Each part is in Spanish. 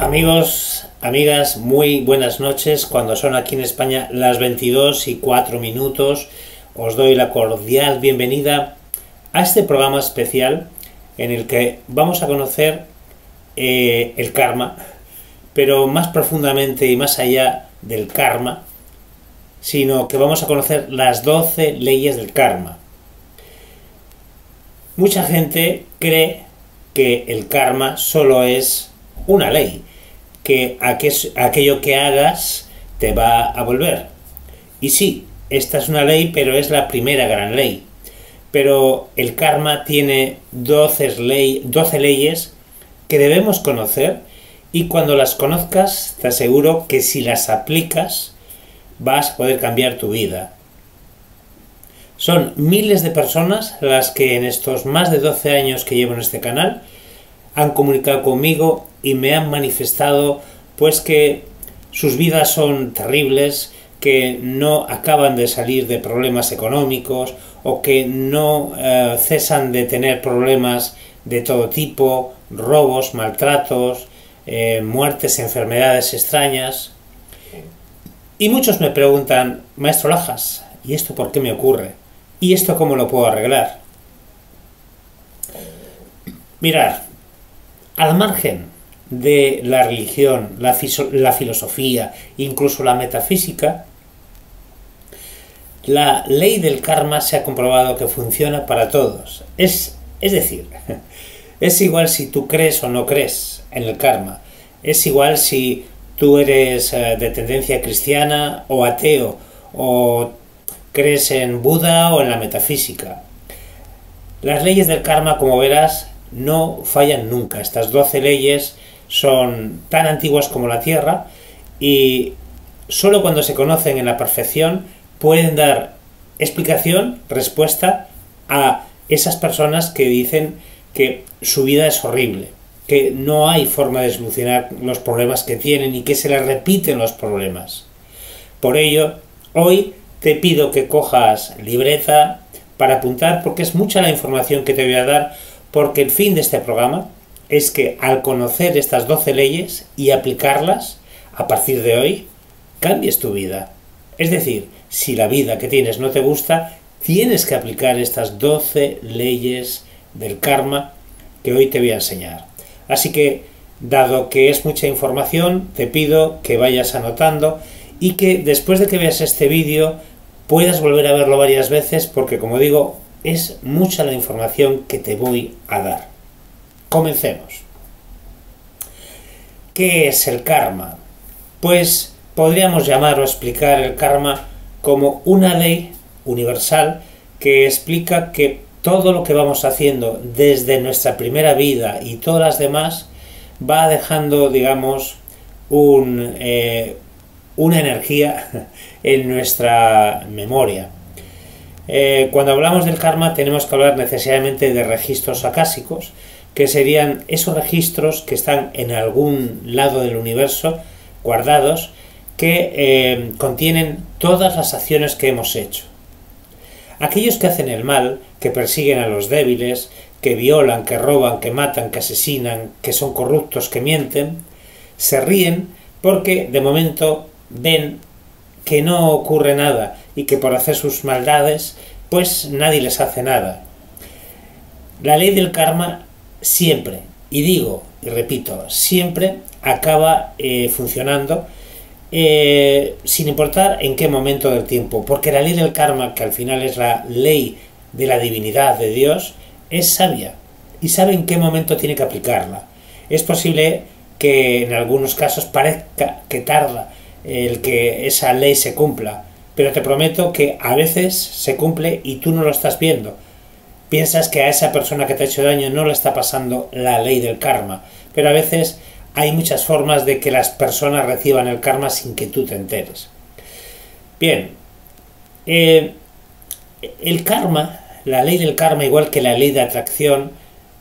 Amigos, amigas, muy buenas noches. Cuando son aquí en España las 22:04, os doy la cordial bienvenida a este programa especial en el que vamos a conocer el karma, pero más profundamente y más allá del karma, sino que vamos a conocer las 12 leyes del karma. Mucha gente cree que el karma solo es una ley, que aquello que hagas te va a volver. Y sí, esta es una ley, pero es la primera gran ley. Pero el karma tiene 12 leyes que debemos conocer, y cuando las conozcas te aseguro que si las aplicas vas a poder cambiar tu vida. Son miles de personas las que en estos más de 12 años que llevo en este canal han comunicado conmigo y me han manifestado pues que sus vidas son terribles, que no acaban de salir de problemas económicos o que no cesan de tener problemas de todo tipo, robos, maltratos, muertes, enfermedades extrañas. Y muchos me preguntan: Maestro Lajas, ¿y esto por qué me ocurre? ¿Y esto cómo lo puedo arreglar? Mirad, al margen de la religión, la filosofía, incluso la metafísica, la ley del karma se ha comprobado que funciona para todos. Es decir, es igual si tú crees o no crees en el karma. Es igual si tú eres de tendencia cristiana o ateo, o crees en Buda o en la metafísica. Las leyes del karma, como verás, no fallan nunca. Estas 12 leyes son tan antiguas como la Tierra y solo cuando se conocen en la perfección pueden dar explicación, respuesta a esas personas que dicen que su vida es horrible, que no hay forma de solucionar los problemas que tienen y que se les repiten los problemas. Por ello, hoy te pido que cojas libreta para apuntar, porque es mucha la información que te voy a dar, porque el fin de este programa es que al conocer estas 12 leyes y aplicarlas a partir de hoy, cambies tu vida. Es decir, si la vida que tienes no te gusta, tienes que aplicar estas 12 leyes del karma que hoy te voy a enseñar. Así que, dado que es mucha información, te pido que vayas anotando y que después de que veas este vídeo puedas volver a verlo varias veces, porque, como digo, es mucha la información que te voy a dar. Comencemos. ¿Qué es el karma? Pues podríamos llamar o explicar el karma como una ley universal que explica que todo lo que vamos haciendo desde nuestra primera vida y todas las demás va dejando, digamos, una energía en nuestra memoria. Cuando hablamos del karma tenemos que hablar necesariamente de registros akásicos, que serían esos registros que están en algún lado del universo guardados, que contienen todas las acciones que hemos hecho. Aquellos que hacen el mal, que persiguen a los débiles, que violan, que roban, que matan, que asesinan, que son corruptos, que mienten, se ríen porque de momento ven que no ocurre nada y que por hacer sus maldades pues nadie les hace nada. La ley del karma siempre, y digo y repito, siempre acaba funcionando sin importar en qué momento del tiempo, porque la ley del karma, que al final es la ley de la divinidad de Dios, es sabia y sabe en qué momento tiene que aplicarla. Es posible que en algunos casos parezca que tarda el que esa ley se cumpla, pero te prometo que a veces se cumple y tú no lo estás viendo. Piensas que a esa persona que te ha hecho daño no le está pasando la ley del karma, pero a veces hay muchas formas de que las personas reciban el karma sin que tú te enteres. Bien, el karma, la ley del karma, igual que la ley de atracción,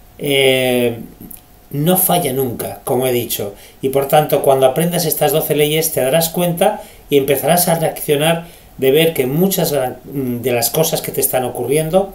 no falla nunca, como he dicho, y por tanto cuando aprendas estas 12 leyes te darás cuenta y empezarás a reaccionar de ver que muchas de las cosas que te están ocurriendo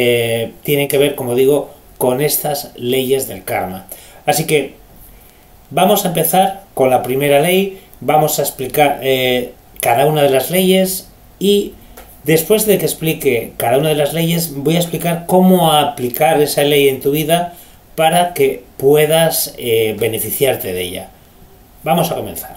tienen que ver, como digo, con estas leyes del karma. Así que Vamos a empezar con la primera ley, vamos a explicar cada una de las leyes y después de que explique cada una de las leyes voy a explicar cómo aplicar esa ley en tu vida para que puedas beneficiarte de ella. Vamos a comenzar.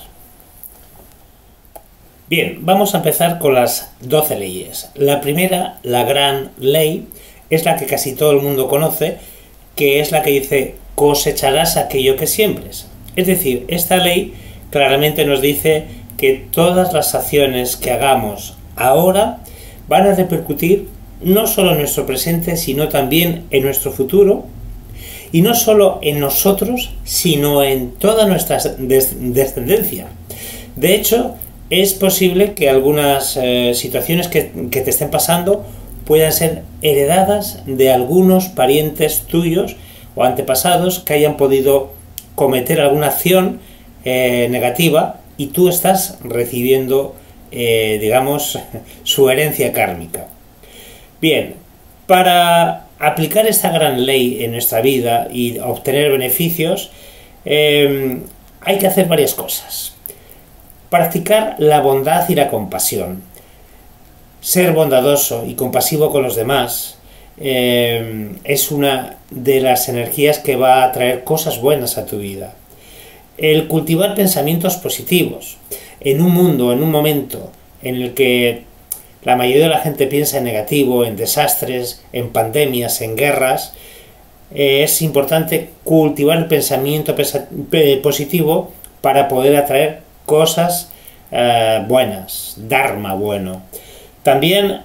Bien, vamos a empezar con las 12 leyes. La primera, la gran ley, es la que casi todo el mundo conoce, que es la que dice cosecharás aquello que siembres. Es decir, esta ley claramente nos dice que todas las acciones que hagamos ahora van a repercutir no solo en nuestro presente, sino también en nuestro futuro, y no solo en nosotros, sino en toda nuestra descendencia. De hecho, es posible que algunas situaciones que te estén pasando puedan ser heredadas de algunos parientes tuyos o antepasados que hayan podido cometer alguna acción negativa y tú estás recibiendo, digamos, su herencia kármica. Bien, para aplicar esta gran ley en nuestra vida y obtener beneficios, hay que hacer varias cosas. Practicar la bondad y la compasión. Ser bondadoso y compasivo con los demás es una de las energías que va a traer cosas buenas a tu vida. El cultivar pensamientos positivos. En un mundo, en un momento en el que la mayoría de la gente piensa en negativo, en desastres, en pandemias, en guerras, es importante cultivar el pensamiento positivo para poder atraer cosas buenas, dharma bueno. También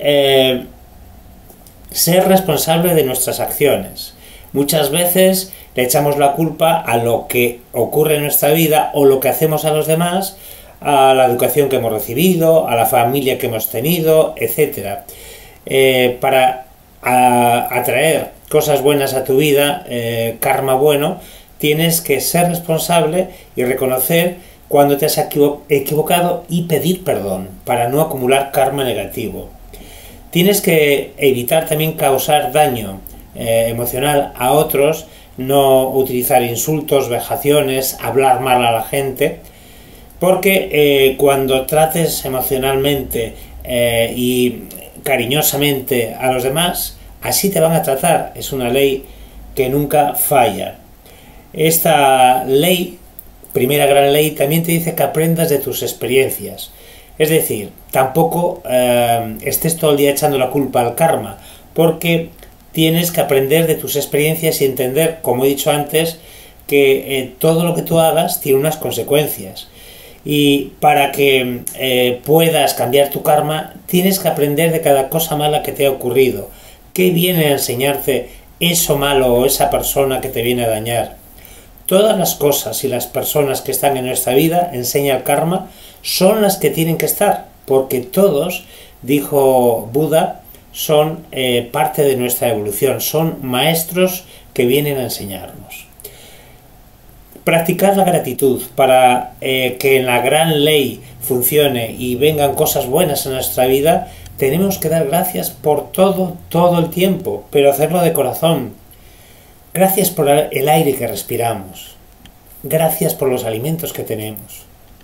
ser responsable de nuestras acciones. Muchas veces le echamos la culpa a lo que ocurre en nuestra vida o lo que hacemos a los demás, a la educación que hemos recibido, a la familia que hemos tenido, etc. Para atraer cosas buenas a tu vida, karma bueno, tienes que ser responsable y reconocer cuando te has equivocado y pedir perdón para no acumular karma negativo. Tienes que evitar también causar daño emocional a otros, no utilizar insultos, vejaciones, hablar mal a la gente, porque cuando trates emocionalmente y cariñosamente a los demás, así te van a tratar. Es una ley que nunca falla. Esta ley, primera gran ley, también te dice que aprendas de tus experiencias. Es decir, tampoco estés todo el día echando la culpa al karma, porque tienes que aprender de tus experiencias y entender, como he dicho antes, que todo lo que tú hagas tiene unas consecuencias. Y para que puedas cambiar tu karma, tienes que aprender de cada cosa mala que te ha ocurrido. ¿Qué viene a enseñarte eso malo o esa persona que te viene a dañar? Todas las cosas y las personas que están en nuestra vida, enseña el karma, son las que tienen que estar, porque todos, dijo Buda, son parte de nuestra evolución, son maestros que vienen a enseñarnos. Practicar la gratitud para que la gran ley funcione y vengan cosas buenas en nuestra vida, tenemos que dar gracias por todo el tiempo, pero hacerlo de corazón. Gracias por el aire que respiramos. Gracias por los alimentos que tenemos.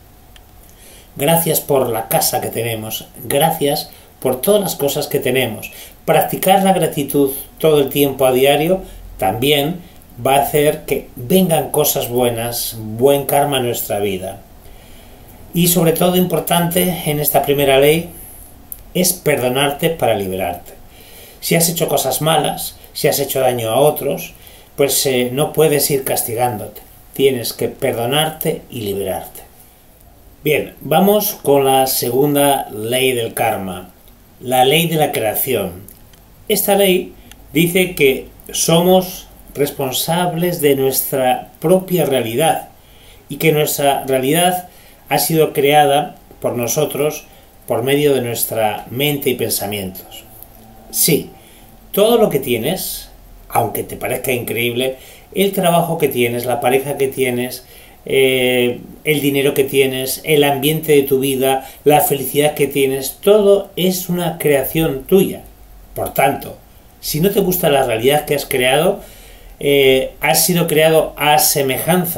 Gracias por la casa que tenemos. Gracias por todas las cosas que tenemos. Practicar la gratitud todo el tiempo a diario también va a hacer que vengan cosas buenas, buen karma en nuestra vida. Y sobre todo importante en esta primera ley es perdonarte para liberarte. Si has hecho cosas malas, si has hecho daño a otros, pues no puedes ir castigándote. Tienes que perdonarte y liberarte. Bien, vamos con la segunda ley del karma, la ley de la creación. Esta ley dice que somos responsables de nuestra propia realidad y que nuestra realidad ha sido creada por nosotros por medio de nuestra mente y pensamientos. Sí, todo lo que tienes, aunque te parezca increíble, el trabajo que tienes, la pareja que tienes, el dinero que tienes, el ambiente de tu vida, la felicidad que tienes, todo es una creación tuya. Por tanto, si no te gusta la realidad que has creado, has sido creado a semejanza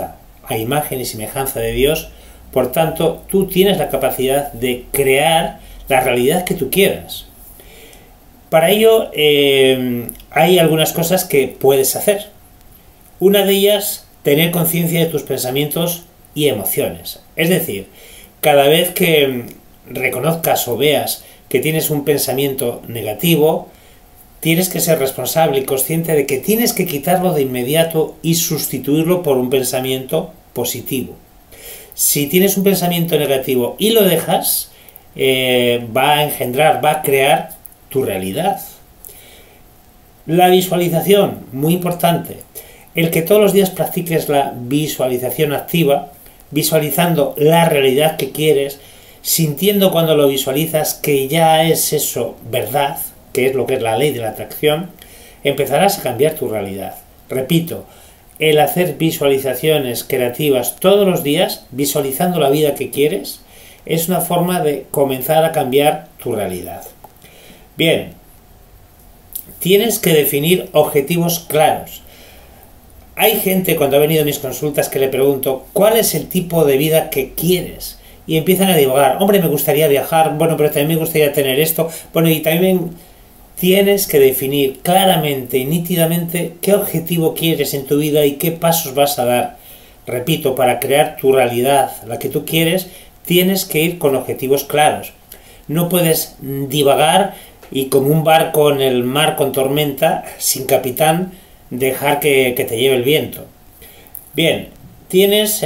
a imagen y semejanza de Dios, por tanto, tú tienes la capacidad de crear la realidad que tú quieras. Para ello, hay algunas cosas que puedes hacer. Una de ellas, tener conciencia de tus pensamientos y emociones. Es decir, cada vez que reconozcas o veas que tienes un pensamiento negativo, tienes que ser responsable y consciente de que tienes que quitarlo de inmediato y sustituirlo por un pensamiento positivo. Si tienes un pensamiento negativo y lo dejas, va a engendrar, va a crear tu realidad. La visualización, muy importante. El que todos los días practiques la visualización activa, visualizando la realidad que quieres, sintiendo cuando lo visualizas que ya es eso verdad, que es lo que es la ley de la atracción, empezarás a cambiar tu realidad. Repito, el hacer visualizaciones creativas todos los días, visualizando la vida que quieres, es una forma de comenzar a cambiar tu realidad. Bien, tienes que definir objetivos claros. Hay gente cuando ha venido a mis consultas que le pregunto ¿cuál es el tipo de vida que quieres? Y empiezan a divagar, hombre, me gustaría viajar, bueno, pero también me gustaría tener esto, bueno, y también tienes que definir claramente y nítidamente qué objetivo quieres en tu vida y qué pasos vas a dar. Repito, para crear tu realidad, la que tú quieres, tienes que ir con objetivos claros. No puedes divagar y como un barco en el mar con tormenta, sin capitán, dejar que te lleve el viento. Bien, tienes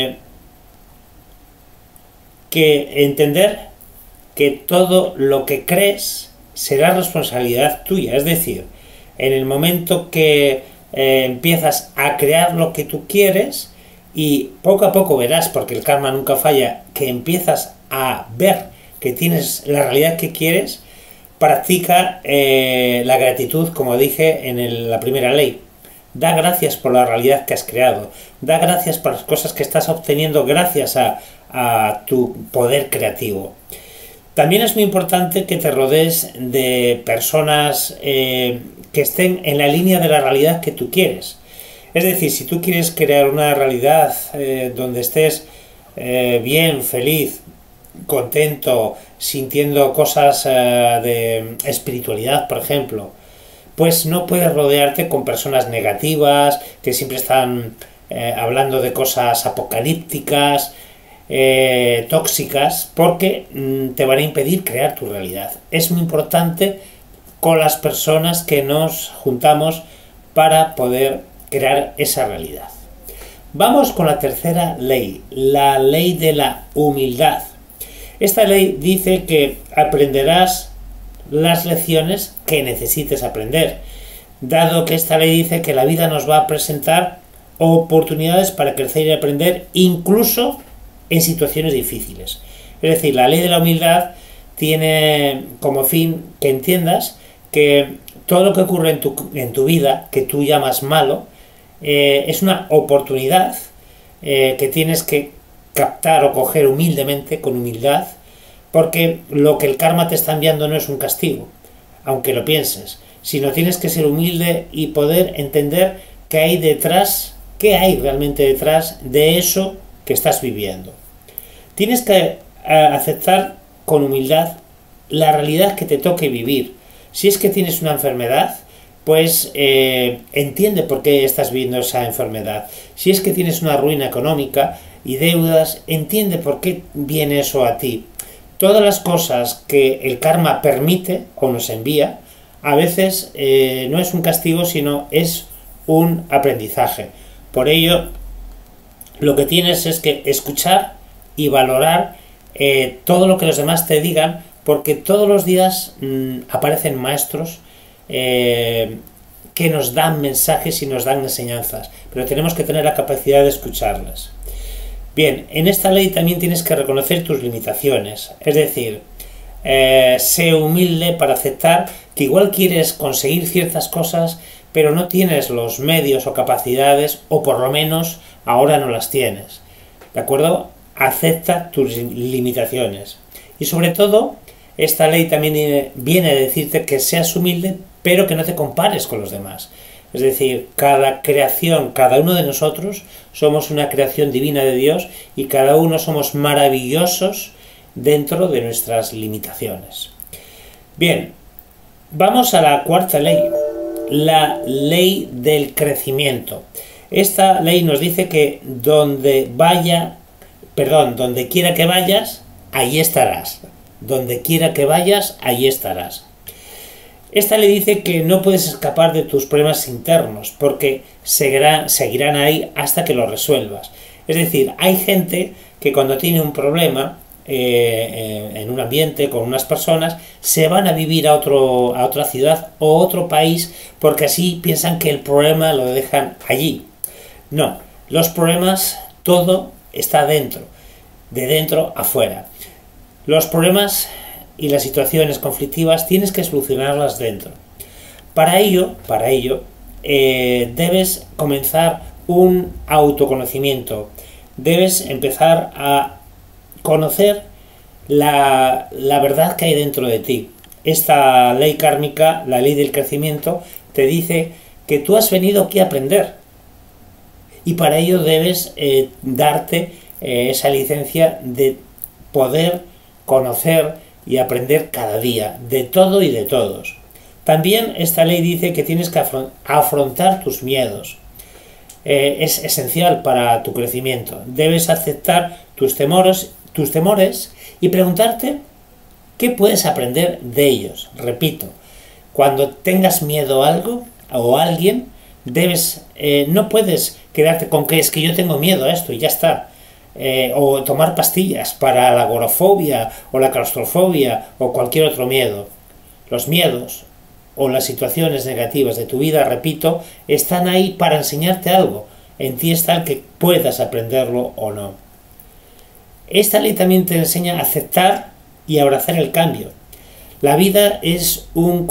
que entender que todo lo que crees será responsabilidad tuya. Es decir, en el momento que empiezas a crear lo que tú quieres y poco a poco verás, porque el karma nunca falla, que empiezas a ver que tienes la realidad que quieres, practica la gratitud, como dije en la primera ley. Da gracias por la realidad que has creado. Da gracias por las cosas que estás obteniendo gracias a tu poder creativo. También es muy importante que te rodees de personas que estén en la línea de la realidad que tú quieres. Es decir, si tú quieres crear una realidad donde estés bien, feliz, contento, sintiendo cosas de espiritualidad, por ejemplo, pues no puedes rodearte con personas negativas que siempre están hablando de cosas apocalípticas, tóxicas, porque te van a impedir crear tu realidad. Es muy importante con las personas que nos juntamos para poder crear esa realidad. Vamos con la tercera ley, la ley de la humildad. Esta ley dice que aprenderás las lecciones que necesites aprender, dado que esta ley dice que la vida nos va a presentar oportunidades para crecer y aprender, incluso en situaciones difíciles. Es decir, la ley de la humildad tiene como fin que entiendas que todo lo que ocurre en tu vida, que tú llamas malo, es una oportunidad que tienes que captar o coger humildemente, con humildad, porque lo que el karma te está enviando no es un castigo, aunque lo pienses, sino tienes que ser humilde y poder entender qué hay detrás, qué hay realmente detrás de eso que estás viviendo. Tienes que aceptar con humildad la realidad que te toque vivir. Si es que tienes una enfermedad, pues entiende por qué estás viviendo esa enfermedad. Si es que tienes una ruina económica y deudas, entiende por qué viene eso a ti. Todas las cosas que el karma permite o nos envía, a veces no es un castigo, sino es un aprendizaje. Por ello, lo que tienes es que escuchar y valorar todo lo que los demás te digan, porque todos los días aparecen maestros que nos dan mensajes y nos dan enseñanzas, pero tenemos que tener la capacidad de escucharlas. Bien, en esta ley también tienes que reconocer tus limitaciones, es decir, sé humilde para aceptar que igual quieres conseguir ciertas cosas, pero no tienes los medios o capacidades, o por lo menos ahora no las tienes, ¿de acuerdo? Acepta tus limitaciones. Y sobre todo, esta ley también viene a decirte que seas humilde, pero que no te compares con los demás. Es decir, cada creación, cada uno de nosotros somos una creación divina de Dios y cada uno somos maravillosos dentro de nuestras limitaciones. Bien, vamos a la cuarta ley, la ley del crecimiento. Esta ley nos dice que donde quiera que vayas, ahí estarás. Donde quiera que vayas, ahí estarás. Esta ley dice que no puedes escapar de tus problemas internos, porque seguirán ahí hasta que los resuelvas. Es decir, hay gente que cuando tiene un problema en un ambiente, con unas personas, se van a vivir a otra ciudad o otro país, porque así piensan que el problema lo dejan allí. No, los problemas, todo está dentro, de dentro a fuera. Los problemas y las situaciones conflictivas tienes que solucionarlas dentro. Para ello, debes comenzar un autoconocimiento. Debes empezar a conocer la verdad que hay dentro de ti. Esta ley kármica, la ley del crecimiento, te dice que tú has venido aquí a aprender. Y para ello debes darte esa licencia de poder conocer y aprender cada día, de todo y de todos. También esta ley dice que tienes que afrontar tus miedos. Es esencial para tu crecimiento. Debes aceptar tus temores y preguntarte qué puedes aprender de ellos. Repito, cuando tengas miedo a algo o a alguien, no puedes quedarte con que es que yo tengo miedo a esto y ya está. O tomar pastillas para la agorafobia o la claustrofobia o cualquier otro miedo. Los miedos o las situaciones negativas de tu vida, repito, están ahí para enseñarte algo. En ti está el que puedas aprenderlo o no. Esta ley también te enseña a aceptar y abrazar el cambio. La vida es una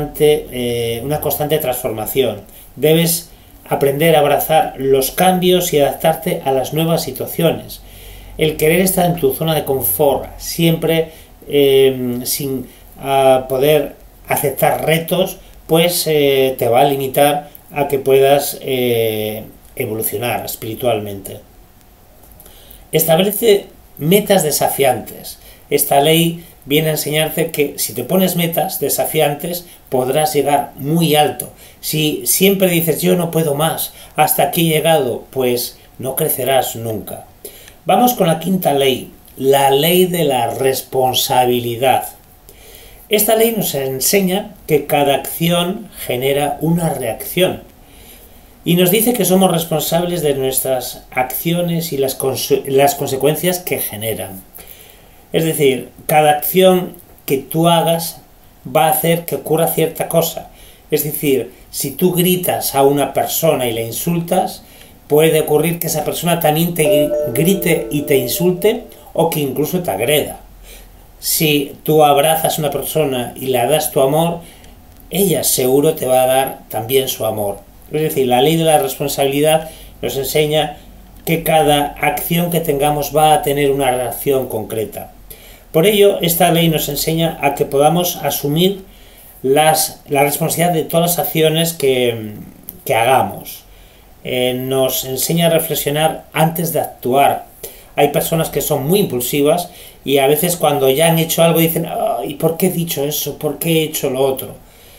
constante transformación. Debes aprender a abrazar los cambios y adaptarte a las nuevas situaciones. El querer estar en tu zona de confort, siempre sin poder aceptar retos, pues te va a limitar a que puedas evolucionar espiritualmente. Establece metas desafiantes. Esta ley viene a enseñarte que si te pones metas desafiantes podrás llegar muy alto. Si siempre dices yo no puedo más, hasta aquí he llegado, pues no crecerás nunca. Vamos con la quinta ley, la ley de la responsabilidad. Esta ley nos enseña que cada acción genera una reacción y nos dice que somos responsables de nuestras acciones y las consecuencias que generan. Es decir, cada acción que tú hagas va a hacer que ocurra cierta cosa. Es decir, si tú gritas a una persona y la insultas, puede ocurrir que esa persona también te grite y te insulte o que incluso te agreda. Si tú abrazas a una persona y le das tu amor, ella seguro te va a dar también su amor. Es decir, la ley de la responsabilidad nos enseña que cada acción que tengamos va a tener una reacción concreta. Por ello, esta ley nos enseña a que podamos asumir la responsabilidad de todas las acciones que hagamos. Nos enseña a reflexionar antes de actuar. Hay personas que son muy impulsivas y a veces cuando ya han hecho algo dicen ¿y por qué he dicho eso? ¿Por qué he hecho lo otro?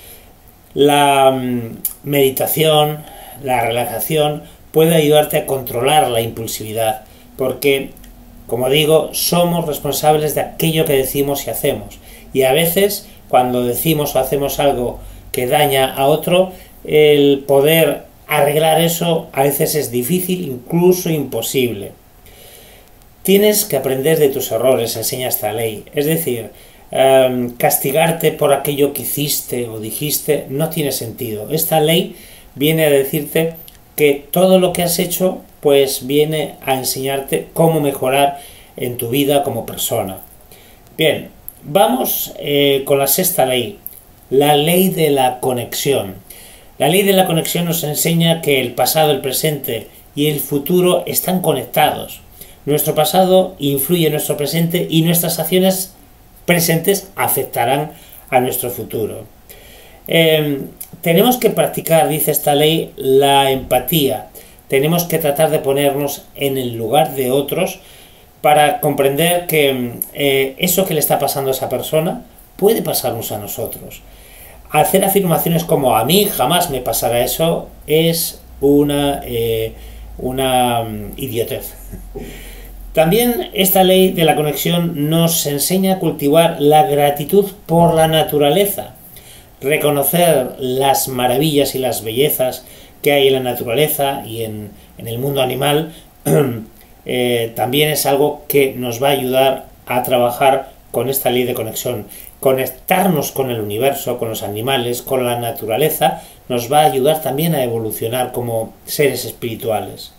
La meditación, la relajación puede ayudarte a controlar la impulsividad, porque, como digo, somos responsables de aquello que decimos y hacemos. Y a veces, cuando decimos o hacemos algo que daña a otro, el poder arreglar eso a veces es difícil, incluso imposible. Tienes que aprender de tus errores, enseña esta ley. Es decir, castigarte por aquello que hiciste o dijiste no tiene sentido. Esta ley viene a decirte que todo lo que has hecho pues viene a enseñarte cómo mejorar en tu vida como persona. Bien, vamos con la sexta ley, la ley de la conexión. La ley de la conexión nos enseña que el pasado, el presente y el futuro están conectados. Nuestro pasado influye en nuestro presente y nuestras acciones presentes afectarán a nuestro futuro. Tenemos que practicar, dice esta ley, la empatía. Tenemos que tratar de ponernos en el lugar de otros para comprender que eso que le está pasando a esa persona puede pasarnos a nosotros. Hacer afirmaciones como a mí jamás me pasará eso es una idiotez. También esta ley de la conexión nos enseña a cultivar la gratitud por la naturaleza, reconocer las maravillas y las bellezas que hay en la naturaleza y en el mundo animal. También es algo que nos va a ayudar a trabajar con esta ley de conexión. Conectarnos con el universo, con los animales, con la naturaleza, nos va a ayudar también a evolucionar como seres espirituales.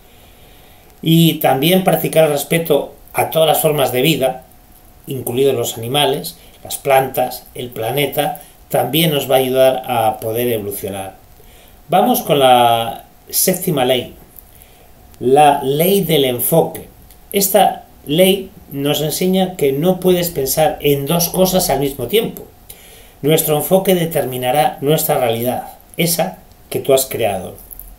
Y también practicar el respeto a todas las formas de vida, incluidos los animales, las plantas, el planeta, también nos va a ayudar a poder evolucionar. Vamos con la séptima ley, la ley del enfoque. Esta ley nos enseña que no puedes pensar en dos cosas al mismo tiempo. Nuestro enfoque determinará nuestra realidad, esa que tú has creado.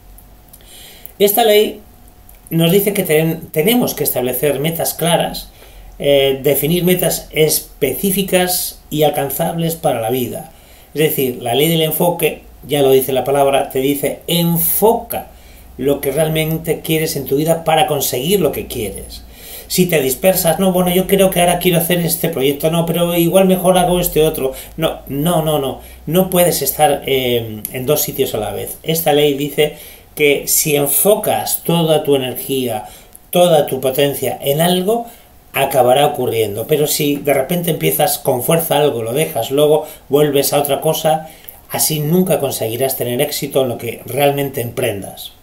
Esta ley nos dice que tenemos que establecer metas claras, definir metas específicas y alcanzables para la vida. Es decir, la ley del enfoque, ya lo dice la palabra, te dice enfoca lo que realmente quieres en tu vida para conseguir lo que quieres. Si te dispersas, no, bueno, yo creo que ahora quiero hacer este proyecto, no, pero igual mejor hago este otro. No puedes estar en dos sitios a la vez. Esta ley dice que si enfocas toda tu energía, toda tu potencia en algo, acabará ocurriendo. Pero si de repente empiezas con fuerza algo, lo dejas, luego vuelves a otra cosa, así nunca conseguirás tener éxito en lo que realmente emprendas.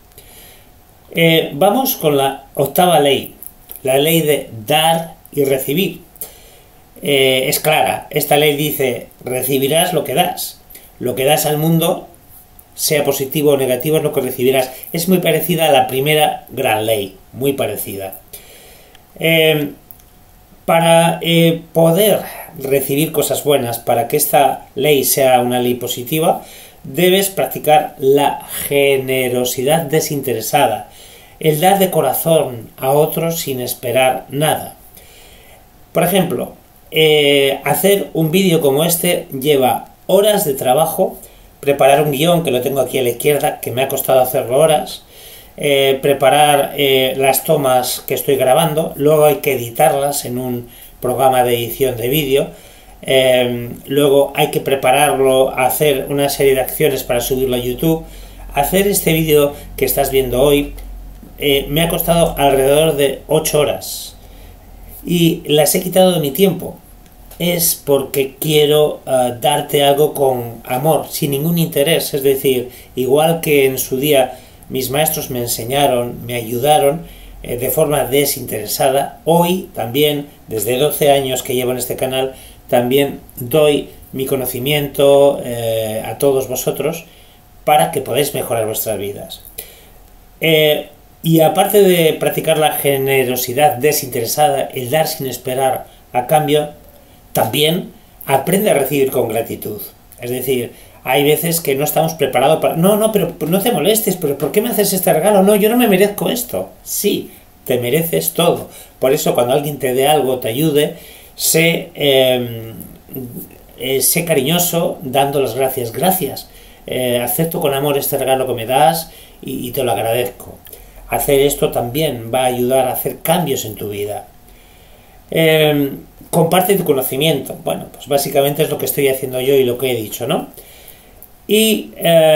Vamos con la octava ley, la ley de dar y recibir. Es clara, esta ley dice, recibirás lo que das. Lo que das al mundo, sea positivo o negativo, es lo que recibirás. Es muy parecida a la primera gran ley, muy parecida. Para poder recibir cosas buenas, para que esta ley sea una ley positiva, debes practicar la generosidad desinteresada, el dar de corazón a otros sin esperar nada. Por ejemplo, hacer un vídeo como este lleva horas de trabajo, preparar un guión, que lo tengo aquí a la izquierda, que me ha costado hacerlo horas, preparar las tomas que estoy grabando, luego hay que editarlas en un programa de edición de vídeo, luego hay que prepararlo, hacer una serie de acciones para subirlo a YouTube. Hacer este vídeo que estás viendo hoy me ha costado alrededor de 8 horas y las he quitado de mi tiempo. Es porque quiero darte algo con amor, sin ningún interés. Es decir, igual que en su día mis maestros me enseñaron, me ayudaron de forma desinteresada, hoy también, desde 12 años que llevo en este canal, también doy mi conocimiento a todos vosotros para que podáis mejorar vuestras vidas. Y aparte de practicar la generosidad desinteresada, el dar sin esperar a cambio, también aprende a recibir con gratitud. Es decir, hay veces que no estamos preparados para... No, pero no te molestes, pero ¿por qué me haces este regalo? No, yo no me merezco esto. Sí, te mereces todo. Por eso cuando alguien te dé algo, te ayude, sé cariñoso dando las gracias. Gracias, acepto con amor este regalo que me das y te lo agradezco. Hacer esto también va a ayudar a hacer cambios en tu vida. Comparte tu conocimiento. Bueno, pues básicamente es lo que estoy haciendo yo y lo que he dicho, ¿no? Y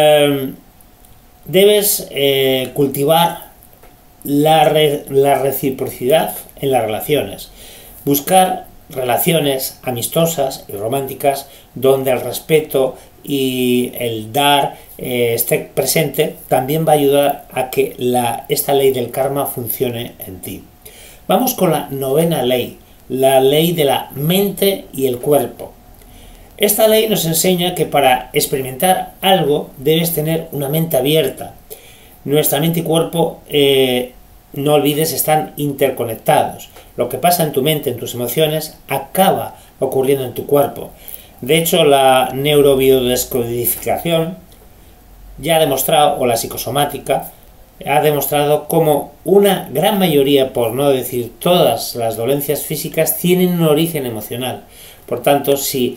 debes cultivar la reciprocidad en las relaciones. Buscar relaciones amistosas y románticas donde el respeto y el dar esté presente, también va a ayudar a que esta ley del karma funcione en ti. Vamos con la novena ley, la ley de la mente y el cuerpo. Esta ley nos enseña que para experimentar algo debes tener una mente abierta. Nuestra mente y cuerpo, no olvides, están interconectados. Lo que pasa en tu mente, en tus emociones, acaba ocurriendo en tu cuerpo. De hecho, la neurobiodescodificación ya ha demostrado, o la psicosomática, ha demostrado cómo una gran mayoría, por no decir todas las dolencias físicas, tienen un origen emocional. Por tanto, si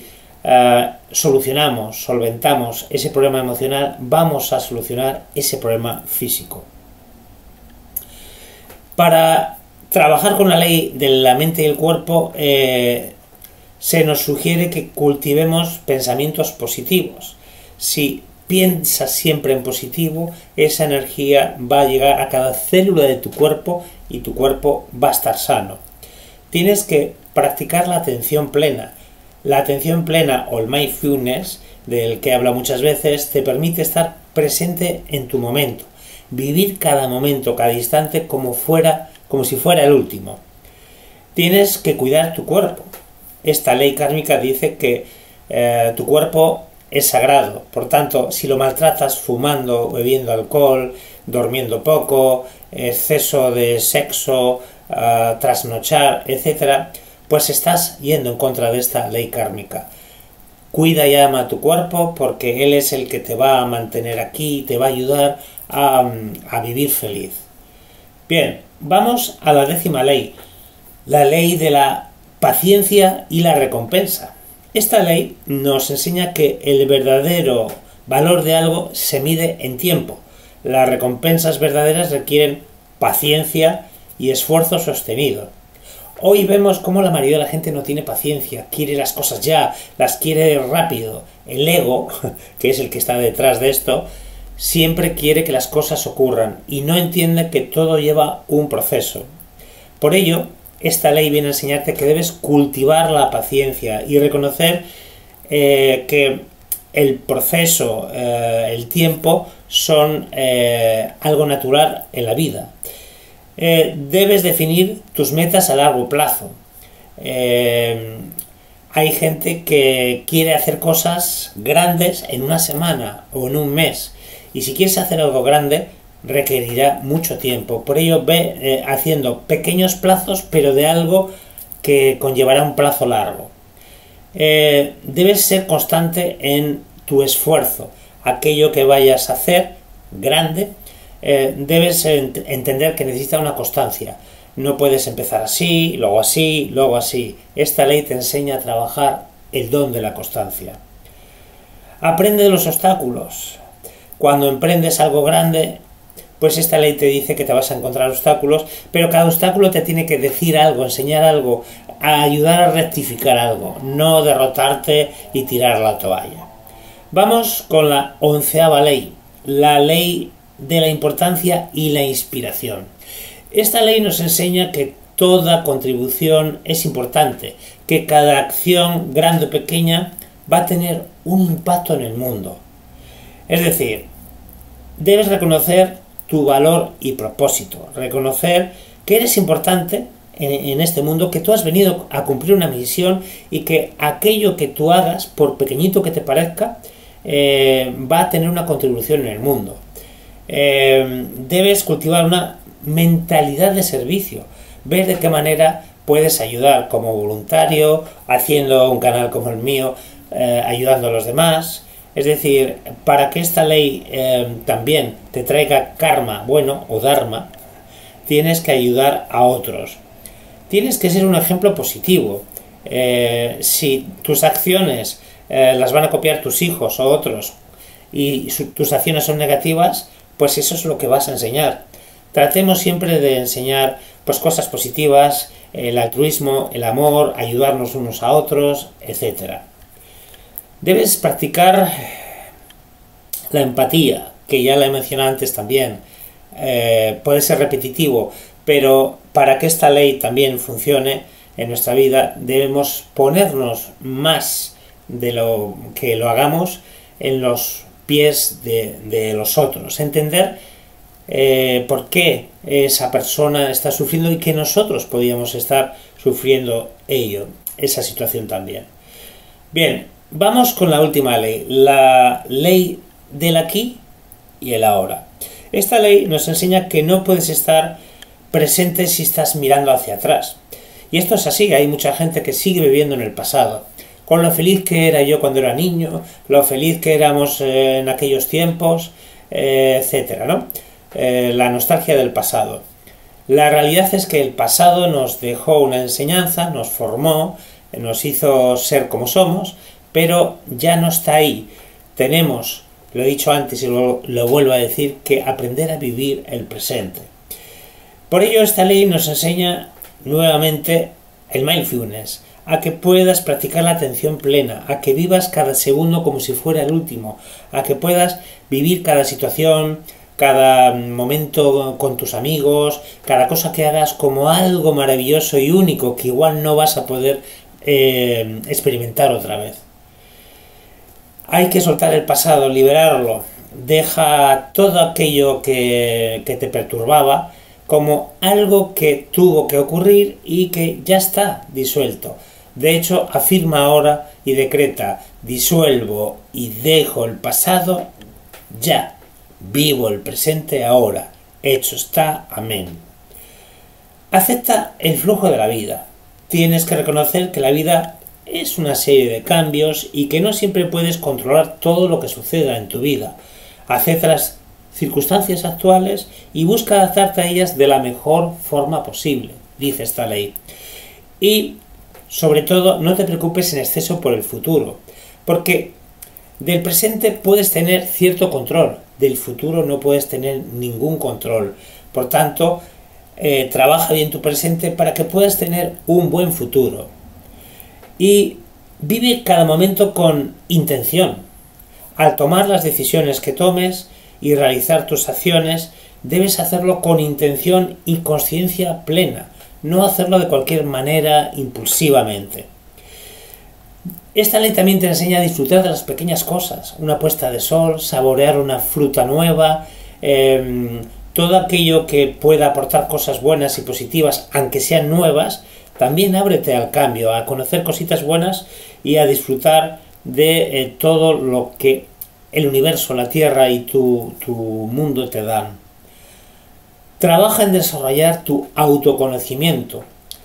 solventamos ese problema emocional, vamos a solucionar ese problema físico. Para trabajar con la ley de la mente y el cuerpo, se nos sugiere que cultivemos pensamientos positivos. Si piensas siempre en positivo, esa energía va a llegar a cada célula de tu cuerpo y tu cuerpo va a estar sano. Tienes que practicar la atención plena. La atención plena o el mindfulness, del que habla muchas veces, te permite estar presente en tu momento, vivir cada momento, cada instante como si fuera el último. Tienes que cuidar tu cuerpo. Esta ley kármica dice que tu cuerpo es sagrado. Por tanto, si lo maltratas fumando, bebiendo alcohol, durmiendo poco, exceso de sexo, trasnochar, etc., pues estás yendo en contra de esta ley kármica. Cuida y ama a tu cuerpo porque él es el que te va a mantener aquí y te va a ayudar a vivir feliz. Bien, vamos a la 10ª ley, la ley de la paciencia y la recompensa. Esta ley nos enseña que el verdadero valor de algo se mide en tiempo. Las recompensas verdaderas requieren paciencia y esfuerzo sostenido. Hoy vemos cómo la mayoría de la gente no tiene paciencia, quiere las cosas ya, las quiere rápido. El ego, que es el que está detrás de esto, siempre quiere que las cosas ocurran y no entiende que todo lleva un proceso. Por ello, esta ley viene a enseñarte que debes cultivar la paciencia y reconocer que el proceso, el tiempo, son algo natural en la vida. Debes definir tus metas a largo plazo. Hay gente que quiere hacer cosas grandes en una semana o en un mes, y si quieres hacer algo grande requerirá mucho tiempo. Por ello ve haciendo pequeños plazos, pero de algo que conllevará un plazo largo. Debes ser constante en tu esfuerzo. Aquello que vayas a hacer grande, debes entender que necesita una constancia. No puedes empezar así, luego así, luego así. Esta ley te enseña a trabajar el don de la constancia. Aprende de los obstáculos. Cuando emprendes algo grande, pues esta ley te dice que te vas a encontrar obstáculos, pero cada obstáculo te tiene que decir algo, enseñar algo, a ayudar a rectificar algo, no derrotarte y tirar la toalla. Vamos con la 11ª ley, la ley de la importancia y la inspiración. Esta ley nos enseña que toda contribución es importante, que cada acción, grande o pequeña, va a tener un impacto en el mundo. Es decir, debes reconocer tu valor y propósito, reconocer que eres importante en este mundo, que tú has venido a cumplir una misión y que aquello que tú hagas, por pequeñito que te parezca, va a tener una contribución en el mundo. Debes cultivar una mentalidad de servicio, ver de qué manera puedes ayudar como voluntario, haciendo un canal como el mío, ayudando a los demás. Es decir, para que esta ley también te traiga karma bueno o dharma, tienes que ayudar a otros. Tienes que ser un ejemplo positivo. Si tus acciones las van a copiar tus hijos o otros y tus acciones son negativas, pues eso es lo que vas a enseñar. Tratemos siempre de enseñar pues cosas positivas, el altruismo, el amor, ayudarnos unos a otros, etc. Debes practicar la empatía, que ya la he mencionado antes también. Puede ser repetitivo, pero para que esta ley también funcione en nuestra vida, debemos ponernos más de lo que lo hagamos en los pies de los otros. Entender por qué esa persona está sufriendo y que nosotros podíamos estar sufriendo esa situación también. Bien, vamos con la última ley, la ley del aquí y el ahora. Esta ley nos enseña que no puedes estar presente si estás mirando hacia atrás. Y esto es así, hay mucha gente que sigue viviendo en el pasado. con lo feliz que era yo cuando era niño, lo feliz que éramos en aquellos tiempos, etcétera, ¿no? La nostalgia del pasado. La realidad es que el pasado nos dejó una enseñanza, nos formó, nos hizo ser como somos, pero ya no está ahí. Tenemos, lo he dicho antes y lo vuelvo a decir, que aprender a vivir el presente. Por ello esta ley nos enseña nuevamente el mindfulness, a que puedas practicar la atención plena, a que vivas cada segundo como si fuera el último, a que puedas vivir cada situación, cada momento con tus amigos, cada cosa que hagas como algo maravilloso y único que igual no vas a poder experimentar otra vez. Hay que soltar el pasado, liberarlo, deja todo aquello que te perturbaba como algo que tuvo que ocurrir y que ya está disuelto. De hecho, afirma ahora y decreta: disuelvo y dejo el pasado ya, vivo el presente ahora, hecho está, amén. Acepta el flujo de la vida. Tienes que reconocer que la vida es una serie de cambios y que no siempre puedes controlar todo lo que suceda en tu vida. Acepta las circunstancias actuales y busca adaptarte a ellas de la mejor forma posible, dice esta ley. Y, sobre todo, no te preocupes en exceso por el futuro, porque del presente puedes tener cierto control, del futuro no puedes tener ningún control. Por tanto, trabaja bien tu presente para que puedas tener un buen futuro. Y vive cada momento con intención. Al tomar las decisiones que tomes y realizar tus acciones, debes hacerlo con intención y conciencia plena, no hacerlo de cualquier manera impulsivamente. Esta ley también te enseña a disfrutar de las pequeñas cosas, una puesta de sol, saborear una fruta nueva, todo aquello que pueda aportar cosas buenas y positivas, aunque sean nuevas. También ábrete al cambio, a conocer cositas buenas y a disfrutar de todo lo que el universo, la tierra y tu mundo te dan. Trabaja en desarrollar tu autoconocimiento.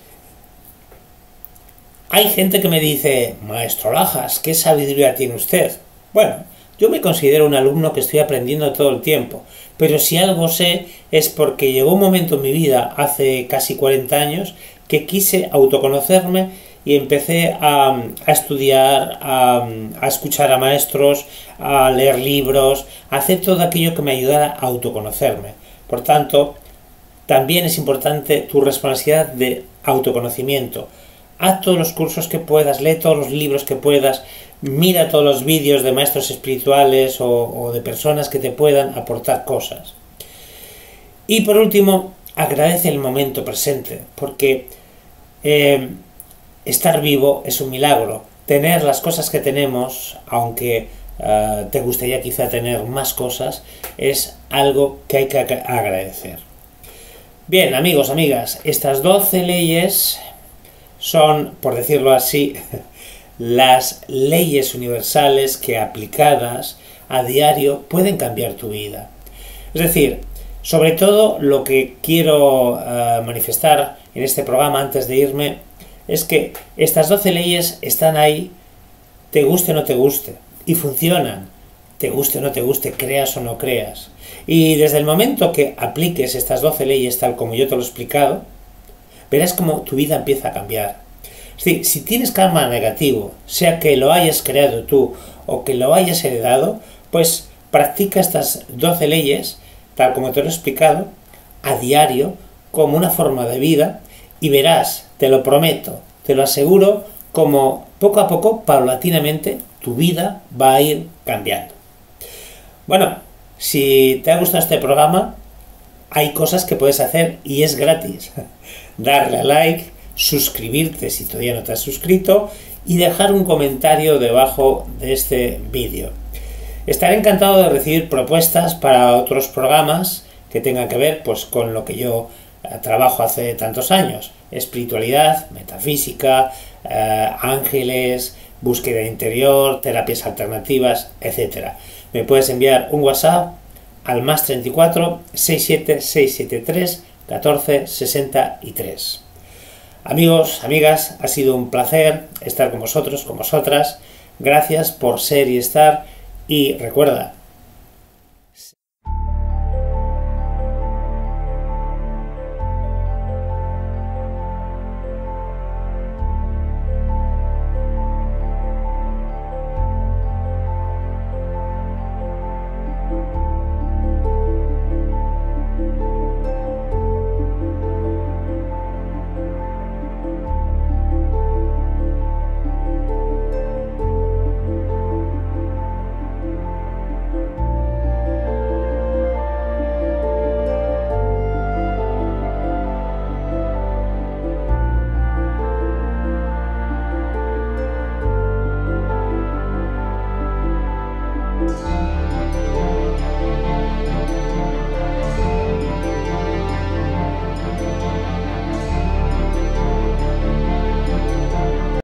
Hay gente que me dice: maestro Lajas, ¿qué sabiduría tiene usted? Bueno, yo me considero un alumno que estoy aprendiendo todo el tiempo, pero si algo sé es porque llegó un momento en mi vida, hace casi 40 años, que quise autoconocerme y empecé a estudiar, a escuchar a maestros, a leer libros, a hacer todo aquello que me ayudara a autoconocerme. Por tanto, también es importante tu responsabilidad de autoconocimiento. Haz todos los cursos que puedas, lee todos los libros que puedas, mira todos los vídeos de maestros espirituales o de personas que te puedan aportar cosas. Y por último, agradece el momento presente, porque estar vivo es un milagro. Tener las cosas que tenemos, aunque te gustaría quizá tener más cosas, es algo que hay que agradecer. Bien, amigos, amigas, estas 12 leyes son, por decirlo así, las leyes universales que aplicadas a diario pueden cambiar tu vida. Es decir, sobre todo lo que quiero manifestar en este programa antes de irme es que estas 12 leyes están ahí, te guste o no te guste, y funcionan, te guste o no te guste, creas o no creas. Y desde el momento que apliques estas 12 leyes tal como yo te lo he explicado, verás como tu vida empieza a cambiar. Es decir, si tienes karma negativo, sea que lo hayas creado tú o que lo hayas heredado, pues practica estas 12 leyes, tal como te lo he explicado, a diario, como una forma de vida, y verás, te lo prometo, te lo aseguro, como poco a poco, paulatinamente, tu vida va a ir cambiando. Bueno, si te ha gustado este programa, hay cosas que puedes hacer y es gratis. Darle a like, suscribirte si todavía no te has suscrito y dejar un comentario debajo de este vídeo. Estaré encantado de recibir propuestas para otros programas que tengan que ver pues, con lo que yo trabajo hace tantos años. Espiritualidad, metafísica, ángeles, búsqueda interior, terapias alternativas, etc. Me puedes enviar un WhatsApp al +34 67 673 14 63. Amigos, amigas, ha sido un placer estar con vosotros, con vosotras. Gracias por ser y estar. Y recuerda,